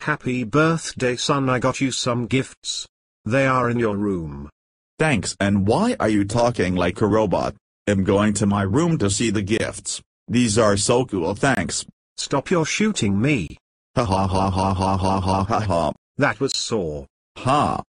Happy birthday son, I got you some gifts. They are in your room. Thanks, and why are you talking like a robot? I'm going to my room to see the gifts. These are so cool, thanks. Stop your shooting me. Ha ha ha ha ha ha ha ha ha. That was Saw. Ha.